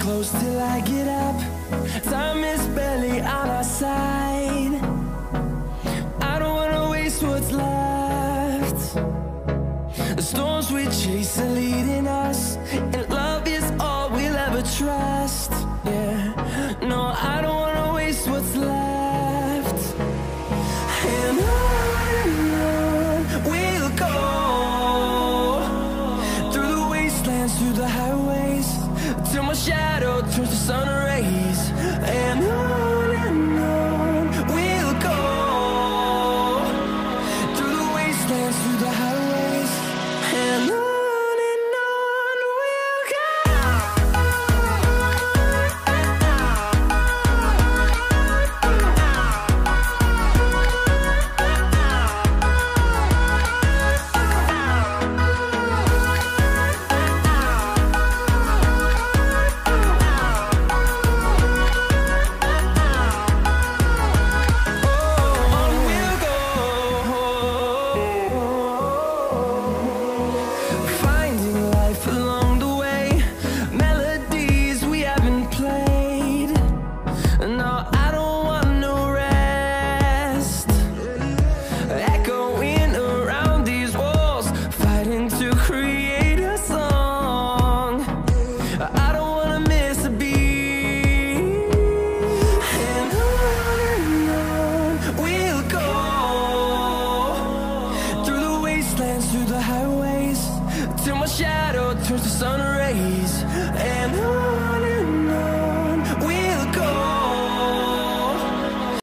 close till I get up. Time is barely on our side. I don't wanna waste what's left. The storms we chase are leading us.